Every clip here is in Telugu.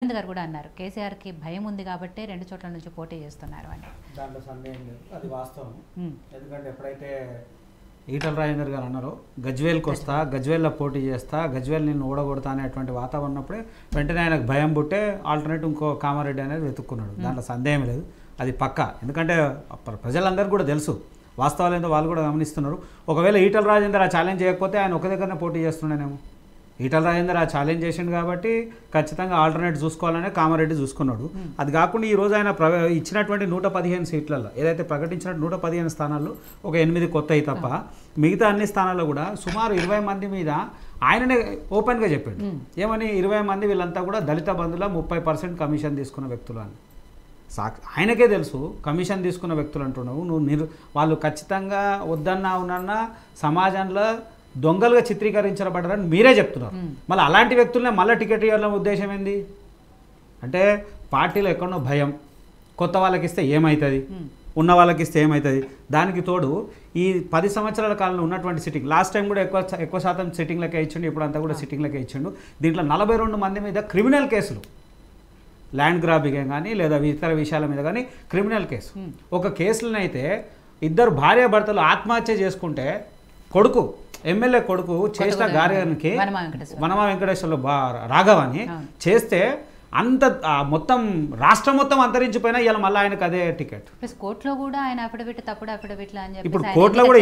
ఆనంద్ గారు కూడా అన్నారు కేసీఆర్కి భయం ఉంది కాబట్టి 2 చోట్ల నుంచి పోటీ చేస్తున్నారు అని. దాంట్లో సందేహం లేదు, అది వాస్తవం. ఎందుకంటే ఎప్పుడైతే ఈటల రాజేందర్ గారు అన్నారో గజ్వేల్కి వస్తా, గజ్వేల్లో పోటీ చేస్తా, గజ్వేల్ నిన్ను ఓడగొడతా అనేటువంటి వాతావరణం ఉన్నప్పుడే వెంటనే ఆయనకు భయం పుట్టే ఆల్టర్నేటివ్ ఇంకో కామారెడ్డి అనేది వెతుక్కున్నాడు. దాంట్లో సందేహం లేదు, అది పక్కా. ఎందుకంటే ప్రజలందరికీ కూడా తెలుసు వాస్తవాలు ఏంటో, వాళ్ళు కూడా గమనిస్తున్నారు. ఒకవేళ ఈటల రాజేందర్ ఆ ఛాలెంజ్ చేయకపోతే ఆయన ఒక దగ్గరనే పోటీ చేస్తున్నానేమో. ఈటల రాజేందర్ ఆ ఛాలెంజ్ చేసిండు కాబట్టి ఖచ్చితంగా ఆల్టర్నేట్ చూసుకోవాలనే కామారెడ్డి చూసుకున్నాడు. అది కాకుండా ఈరోజు ఆయన ఇచ్చినటువంటి 115 సీట్లలో ఏదైతే ప్రకటించినట్టు 115 స్థానాల్లో ఒక 8 కొత్తవి తప్ప మిగతా అన్ని స్థానాల్లో కూడా సుమారు 20 మంది మీద ఆయననే ఓపెన్గా చెప్పాడు. ఏమని 20 మంది వీళ్ళంతా కూడా దళిత బంధువుల 30% కమిషన్ తీసుకున్న వ్యక్తులు అని. ఆయనకే తెలుసు కమిషన్ తీసుకున్న వ్యక్తులు అంటున్నావు నువ్వు. వాళ్ళు ఖచ్చితంగా వద్దన్నా ఉన్నన్నా సమాజంలో దొంగలుగా చిత్రీకరించబడ్డారని మీరే చెప్తున్నారు. మళ్ళీ అలాంటి వ్యక్తులనే మళ్ళీ టికెట్ ఇవ్వాలన్న ఉద్దేశం ఏంది అంటే పార్టీలో ఎక్కడో భయం, కొత్త వాళ్ళకి ఇస్తే ఏమవుతుంది, ఉన్న వాళ్ళకి ఇస్తే ఏమవుతుంది. దానికి తోడు ఈ 10 సంవత్సరాల కాలంలో ఉన్నటువంటి సిట్టింగ్, లాస్ట్ టైం కూడా ఎక్కువ శాతం సిట్టింగ్లకే ఇచ్చిండు, ఇప్పుడంతా కూడా సిట్టింగ్లకే ఇచ్చిండు. దీంట్లో 42 మంది మీద క్రిమినల్ కేసులు, ల్యాండ్ గ్రాబింగ్ కానీ లేదా ఇతర విషయాల మీద కానీ క్రిమినల్ కేసు. ఒక కేసులనైతే 2 భార్యాభర్తలు ఆత్మహత్య చేసుకుంటే కొడుకు ఎమ్మెల్యే కొడుకు చేసిన గారికి వనమా వెంకటేశ్వర్లు రాఘవాన్ని చేస్తే అంత మొత్తం రాష్ట్రం మొత్తం అంతరించిపోయినా ఇలా మళ్ళీ ఆయనకు అదే టికెట్. కోర్టులో కూడా ఆయన అఫిడవిట్ తప్పుడు అఫిడవిట్ అని చెప్పి ఇప్పుడు కోర్టులో కూడా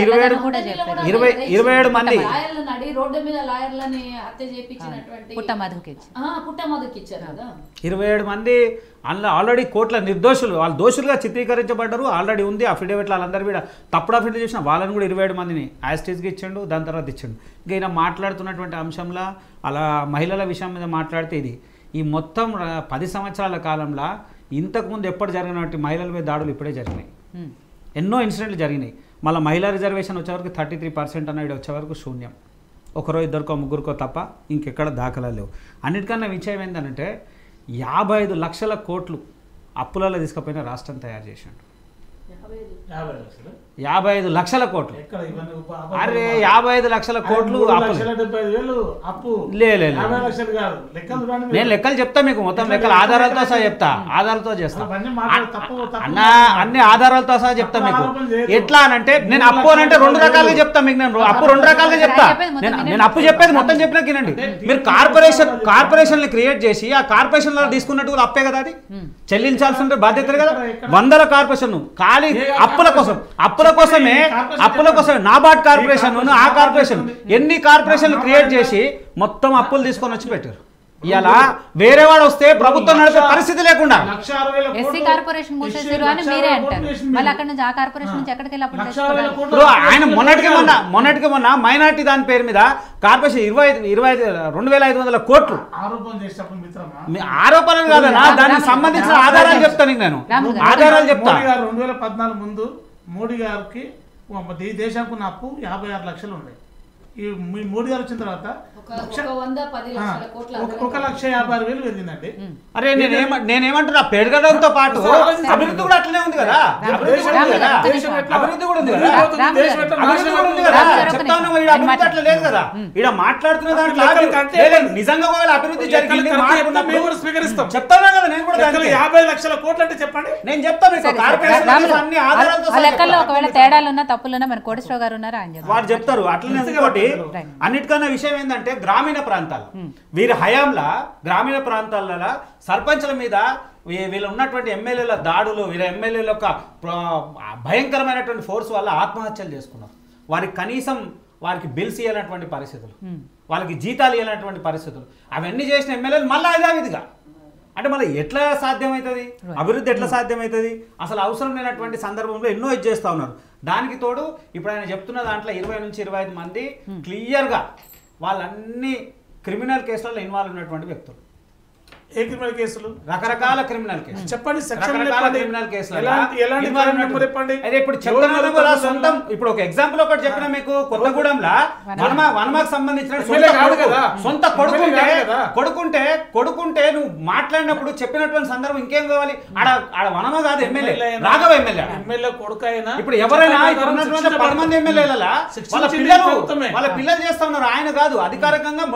27 మంది రోడ్డు మీద లాయర్లని హత్య చేయించినటువంటి పుట్టమధుకి ఇచ్చారు కదా 27 మంది అందులో ఆల్రెడీ కోర్టుల నిర్దోషులు, వాళ్ళు దోషులుగా చిత్రీకరించబడ్డారు. ఆల్రెడీ ఉంది అఫిడవిట్లు, వాళ్ళందరూ కూడా తప్పుడు అఫిడవిట్ చేసిన వాళ్ళని కూడా 27 మందిని యాస్టీస్కి ఇచ్చిండు. దాని తర్వాత ఇచ్చిండు. ఇంకా ఈయన మాట్లాడుతున్నటువంటి అంశంలో అలా మహిళల విషయం మీద మాట్లాడితే ఇది ఈ మొత్తం 10 సంవత్సరాల కాలంలో ఇంతకుముందు ఎప్పుడు జరిగినటువంటి మహిళల మీద దాడులు ఇప్పుడే జరిగినాయి. ఎన్నో ఇన్సిడెంట్లు జరిగినాయి. మళ్ళీ మహిళా రిజర్వేషన్ వచ్చేవరకు 33% అన్న వచ్చేవరకు శూన్యం. ఒకరో ఇద్దరికో ముగ్గురికో తప్ప ఇంకెక్కడ దాఖలా లేవు. అన్నిటికన్నా విషయం ఏంటంటే 55 లక్షల కోట్లు అప్పులలో తీసుకుపోయిన రాష్ట్రం తయారు చేశాడు. 55 లక్షల కోట్లు. అరే 55 లక్షల కోట్లు నేను లెక్కలు చెప్తా మీకు, మొత్తం లెక్కలు ఆధారాలతో సహా చెప్తా, ఆధారాలతో చేస్తా అన్న, అన్ని ఆధారాలతో సహా చెప్తా మీకు. ఎట్లా అనంటే నేను అప్పు అని అంటే 2 రకాలుగా చెప్తా మీకు. నేను అప్పు 2 రకాలుగా చెప్తా. నేను అప్పు చెప్పేది మొత్తం చెప్పినా వినండి. మీరు కార్పొరేషన్ క్రియేట్ చేసి ఆ కార్పొరేషన్ లో తీసుకున్నట్టు అప్పే కదా, అది చెల్లించాల్సిన బాధ్యత కదా. 100 కార్పొరేషన్ ఖాళీ అప్పుల కోసమే నాబార్డ్ కార్పొరేషన్ ఆ కార్పొరేషన్ ఎన్ని కార్పొరేషన్లు క్రియేట్ చేసి మొత్తం అప్పులు తీసుకొని వచ్చి పెట్టారు. ఇలా వేరే వాడు వస్తే ప్రభుత్వం నడిపే పరిస్థితి లేకుండా ఎస్సీ కార్పొరేషన్ మూసేసారు అని మీరే అంటారు. మళ్ళీ అక్కడ నుంచి ఆ కార్పొరేషన్ నుంచి ఎక్కడికి వెళ్ళి ఆయన మొన్నటికి మొన్న మైనార్టీ దాని పేరు మీద కార్పొరేషన్ 2500 కోట్లు ఆరోపణలు కాదన్నా, దానికి సంబంధించిన ఆధారాలు చెప్తాను నేను. ఆధారాలు చెప్తా. 2014 ముందు మోడీ గారికి ఈ దేశానికి ఉన్న అప్పు 56 లక్షలు ఉన్నాయి. ఈ మోడీ గారు వచ్చిన తర్వాత 1,50,000 పెరిగిందండి. అరే నేనేమంటున్నా, పెరగడంతో పాటు అభివృద్ధి కూడా అట్లనే ఉంది కదా. అభివృద్ధి కూడా ఉంది కదా. చెప్తా ఉన్నా అభివృద్ధి అట్లా లేదు కదా. ఇక్కడ మాట్లాడుతున్న దాంట్లో నిజంగా ఒకవేళ అభివృద్ధి జరిగింది చెప్తాను కదా. నేను కూడా 50 లక్షల కోట్లు అంటే చెప్పండి, నేను చెప్తాను. అన్ని ఆధారాలతో లెక్కల్లో ఒకవేళ తేడాలు ఉన్నా తప్పులున్నా మన కోటేశ్వరరావు గారు ఉన్నారు, వారు చెప్తారు. అట్లనే ఇంకోటి అన్నిటికన్నా విషయం ఏంటంటే గ్రామీణ ప్రాంతాలు, వీరి హయాంలో గ్రామీణ ప్రాంతాలలో సర్పంచ్ల మీద వీళ్ళు ఉన్నటువంటి ఎమ్మెల్యేల దాడులు, వీళ్ళ ఎమ్మెల్యేల యొక్క భయంకరమైనటువంటి ఫోర్స్ వల్ల ఆత్మహత్యలు చేసుకున్నారు. వారికి కనీసం వారికి బిల్స్ ఇవ్వాలన్నటువంటి పరిస్థితులు, వాళ్ళకి జీతాలు ఇవ్వాలన్నటువంటి పరిస్థితులు, అవన్నీ చేసిన ఎమ్మెల్యేలు మళ్ళీ యథావిధిగా అంటే మళ్ళీ ఎట్లా సాధ్యమవుతుంది? అభివృద్ధి ఎట్లా సాధ్యమవుతుంది? అసలు అవసరం లేనటువంటి సందర్భంలో ఎన్నో ఇది చేస్తూ ఉన్నారు. దానికి తోడు ఇప్పుడు ఆయన చెప్తున్న దాంట్లో 20 నుంచి 25 మంది క్లియర్గా వాళ్ళన్ని క్రిమినల్ కేసులలో ఇన్వాల్వ్ ఉన్నటువంటి వ్యక్తులు. ఏ క్రిమినల్ కేసులు? రకరకాల క్రిమినల్ కేసులు చెప్పండి. క్రిమినల్ కేసులు ఇప్పుడు చెప్తున్నా సొంతం. ఇప్పుడు ఒక ఎగ్జాంపుల్ ఒకటి చెప్పిన మీకు, కొత్తగూడెంలో వనమాకు సంబంధించిన సొంత కొడుకుంటే నువ్వు మాట్లాడినప్పుడు చెప్పినటువంటి సందర్భం ఇంకేం కావాలి? ఆడ వనమ కాదు, ఎమ్మెల్యే రాఘవ ఎమ్మెల్యే కొడుకు అయినా ఇప్పుడు ఎవరైనా 10 మంది ఎమ్మెల్యేల వాళ్ళ పిల్లలు చేస్తా ఉన్నారు. ఆయన కాదు, అధికారికంగా మొత్తం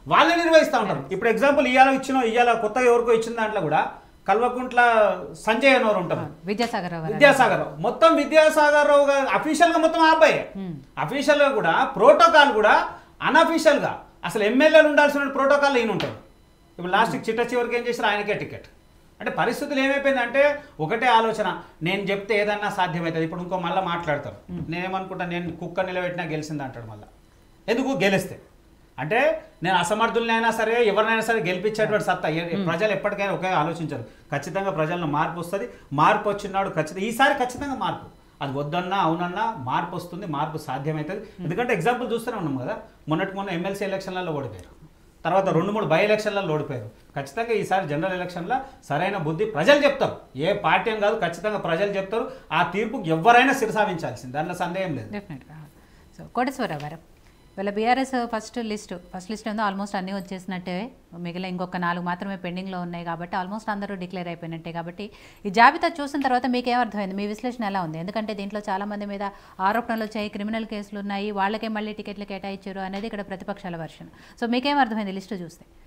వాళ్ళే నిర్వహిస్తూ ఉంటారు. ఇప్పుడు ఎగ్జాంపుల్ ఇవాళ కొత్తగా ఎవరికో ఇచ్చిన దాంట్లో కూడా కల్వకుంట్ల సంజయ్ అనేవారు ఉంటారు, విద్యాసాగర్ మొత్తం విద్యాసాగర్ రావు గారు అఫీషియల్గా మొత్తం ఆ అబ్బాయి, అఫీషియల్గా కూడా ప్రోటోకాల్ కూడా అన్అఫీషియల్గా అసలు ఎమ్మెల్యేలు ఉండాల్సిన ప్రోటోకాల్ ఈయన ఉంటారు. ఇప్పుడు లాస్ట్కి చిట్ట చివరికి ఏం చేశారు, ఆయనకే టికెట్. అంటే పరిస్థితులు ఏమైపోయిందంటే ఒకటే ఆలోచన, నేను చెప్తే ఏదన్నా సాధ్యమవుతుంది. ఇప్పుడు ఇంకో మళ్ళీ మాట్లాడతారు, నేనేమనుకుంటా నేను కుక్క నిలబెట్టినా గెలిచింది అంటాడు. మళ్ళీ ఎందుకు గెలిస్తే అంటే నేను అసమర్థులనైనా సరే ఎవరినైనా సరే గెలిపించేటువంటి సత్తా ప్రజలు ఎప్పటికైనా ఒకే ఆలోచించారు. ఖచ్చితంగా ప్రజల్లో మార్పు వస్తుంది. మార్పు వచ్చినాడు ఖచ్చితంగా ఈసారి ఖచ్చితంగా మార్పు, అది వద్దన్నా అవునన్నా మార్పు వస్తుంది, మార్పు సాధ్యమవుతుంది. ఎందుకంటే ఎగ్జాంపుల్ చూస్తూనే ఉన్నాం కదా, మొన్న ఎమ్మెల్సీ ఎలక్షన్లలో ఓడిపోయారు, తర్వాత 2-3 బై ఎలక్షన్లలో ఓడిపోయారు. ఖచ్చితంగా ఈసారి జనరల్ ఎలక్షన్లో సరైన బుద్ధి ప్రజలు చెప్తారు, ఏ పార్టీ అని కాదు, ఖచ్చితంగా ప్రజలు చెప్తారు. ఆ తీర్పుకి ఎవరైనా శిరసావించాల్సింది, దాంట్లో సందేహం లేదు. డెఫినెట్గా. సో కోటేశ్వరరావు గారు, వీళ్ళ బీఆర్ఎస్ ఫస్ట్ లిస్ట్ ఉందో ఆల్మోస్ట్ అన్నీ వచ్చేసినట్టే, మిగిలిన ఇంకొక 4 మాత్రమే పెండింగ్లో ఉన్నాయి కాబట్టి ఆల్మోస్ట్ అందరూ డిక్లేర్ అయిపోయినట్టే. కాబట్టి ఈ జాబితా చూసిన తర్వాత మీకు ఏమర్థమైంది, మీ విశ్లేషణ ఎలా ఉంది? ఎందుకంటే దీంట్లో చాలామంది మీద ఆరోపణలు వచ్చాయి, క్రిమినల్ కేసులు ఉన్నాయి, వాళ్ళకే మళ్ళీ టికెట్లు కేటాయించారు అనేది ఇక్కడ ప్రతిపక్షాల వర్షన్. సో మీకేం అర్థమైంది లిస్టు చూస్తే?